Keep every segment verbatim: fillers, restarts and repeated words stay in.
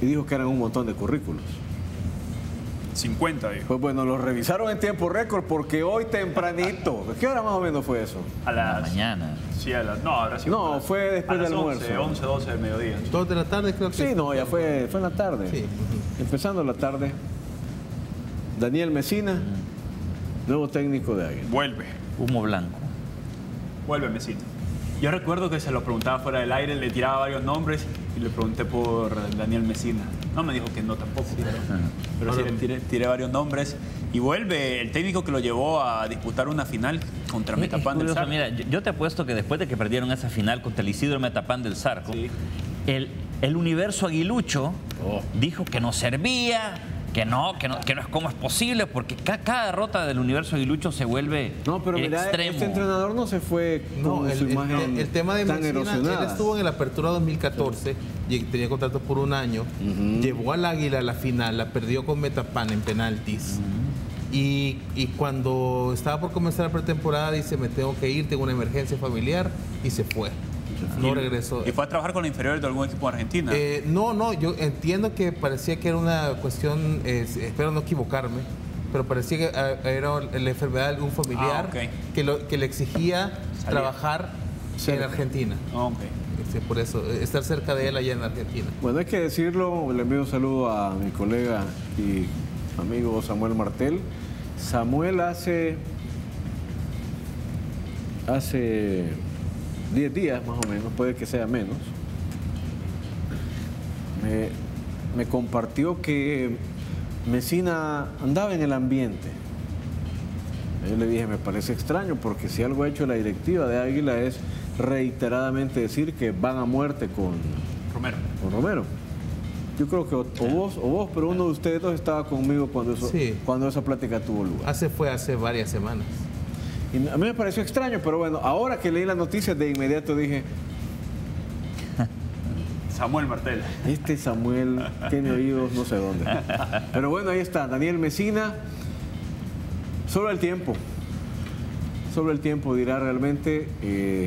y dijo que eran un montón de currículos. cincuenta, dijo. Pues bueno, los revisaron en tiempo récord porque hoy tempranito, ¿qué hora más o menos fue eso? A las... La mañana. Sí, a las... No, habrá sido... No, las- fue después a las del almuerzo. once, once, doce del mediodía. Dos de la tarde creo que Sí, no, ya fue, fue en la tarde. Sí. Empezando la tarde, Daniel Mesina, nuevo técnico de Águila. Vuelve. Humo blanco. Vuelve Mesina. Yo recuerdo que se lo preguntaba fuera del aire, le tiraba varios nombres y le pregunté por Daniel Mesina. No me dijo que no tampoco, pero, pero sí le tiré, tiré varios nombres. Y vuelve el técnico que lo llevó a disputar una final contra Es- es Metapan del curioso, Zarco. mira, yo, yo te apuesto que después de que perdieron esa final contra el Isidro Metapán del Zarco, Sí. el, el universo aguilucho Oh. dijo que no servía, que no, que no, que no es cómo es posible, porque ca- cada derrota del universo aguilucho se vuelve No, pero mira, extremo. este entrenador no se fue No, con el, su el- imagen el- el tema de tan Mesina, erosionada. él estuvo en la apertura dos mil catorce, y tenía contrato por un año, llevó al Águila a la final, la perdió con Metapan en penaltis. Y, y cuando estaba por comenzar la pretemporada dice, me tengo que ir, tengo una emergencia familiar, y se fue. No Y- regresó. Y fue a trabajar con la inferior de algún equipo de Argentina. Eh, no, no, yo entiendo que parecía que era una cuestión, eh, espero no equivocarme, pero parecía que eh, era la enfermedad de algún familiar Ah, ok. que, lo, que le exigía Salir. trabajar Cerca. en Argentina. Ah, ok. Este, por eso, eh, estar cerca de él allá en Argentina. Bueno, hay que decirlo, le envío un saludo a mi colega y amigo Samuel Martel. Samuel hace hace diez días más o menos, puede que sea menos, me, me compartió que Mesina andaba en el ambiente. Yo le dije, me parece extraño porque si algo ha hecho la directiva de Águila es reiteradamente decir que van a muerte con, Romero. con Romero. Yo creo que o, o vos o vos, pero uno de ustedes dos estaba conmigo cuando, eso, Sí. cuando esa plática tuvo lugar. Hace fue hace varias semanas. Y a mí me pareció extraño, pero bueno, ahora que leí las noticias de inmediato dije, Samuel Martel. este Samuel tiene oídos no sé dónde. Pero bueno, ahí está, Daniel Mesina. Solo el tiempo, solo el tiempo dirá realmente eh,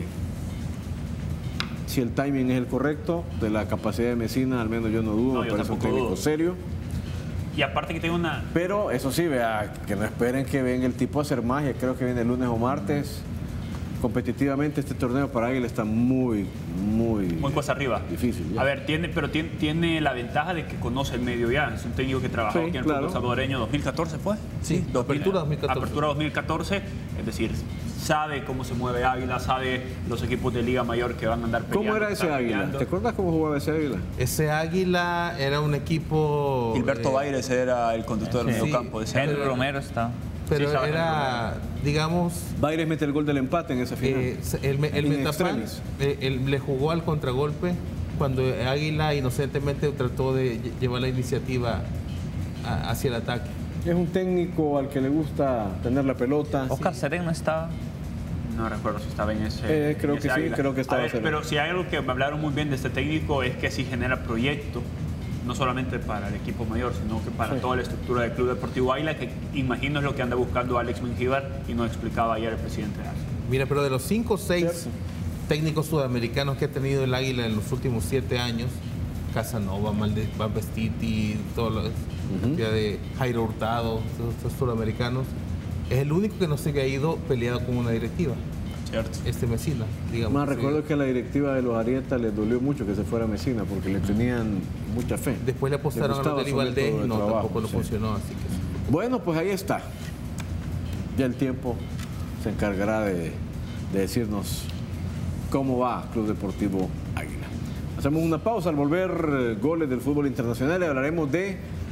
si el timing es el correcto. De la capacidad de Mesina, al menos yo no dudo, No, me yo parece un tampoco técnico dudo. serio. Y aparte que tengo una... Pero eso sí, vea, que no esperen que venga el tipo a hacer magia. Creo que viene el lunes o martes. Competitivamente este torneo para Águila está muy, muy, Muy cuesta arriba. difícil. ya. A ver, tiene, pero tiene, tiene la ventaja de que conoce el medio ya. Es un técnico que trabajó Sí, aquí en el claro. fútbol salvadoreño dos mil catorce, ¿fue? Sí, apertura dos mil catorce. Apertura dos mil catorce, es decir, sabe cómo se mueve Águila, sabe los equipos de Liga Mayor que van a andar peleando. ¿Cómo era que ese están Águila? peleando. ¿Te acuerdas cómo jugaba ese Águila? Ese Águila era un equipo... Gilberto eh, Baires era el conductor del Sí. mediocampo de ese Henry Águila. Romero está. pero Sí, estaba era, digamos... Baires mete el gol del empate en esa final. Eh, el el In Metapan extremis. eh, él le jugó al contragolpe cuando Águila inocentemente trató de lle- llevar la iniciativa a- hacia el ataque. Es un técnico al que le gusta tener la pelota. Oscar Serén no estaba. No recuerdo si estaba en ese. Eh, creo en ese que sí, Águila. creo que estaba A ver, Serena. pero si hay algo que me hablaron muy bien de este técnico es que sí genera proyecto, no solamente para el equipo mayor, sino que para Sí. toda la estructura del Club Deportivo Águila, que imagino es lo que anda buscando Alex Mengíbar y nos explicaba ayer el presidente de Águila. Mira, pero de los cinco o seis Cierto. técnicos sudamericanos que ha tenido el Águila en los últimos siete años, Casanova, Malde- Van Vestiti, todos los cantidad de Jairo Hurtado, todos estos sudamericanos, es el único que no se ha ido peleado con una directiva, ¿Cierto? este Mesina, digamos. Más Sí. recuerdo que a la directiva de los Arieta les dolió mucho que se fuera Mesina porque le tenían mucha fe. Después le apostaron a gustaba los de su Valdés método y de no, trabajo, tampoco no sí. funcionó, así que... Bueno, pues ahí está. Ya el tiempo se encargará de, de decirnos cómo va Club Deportivo Águila. Hacemos una pausa. Al volver, eh, goles del fútbol internacional, y hablaremos de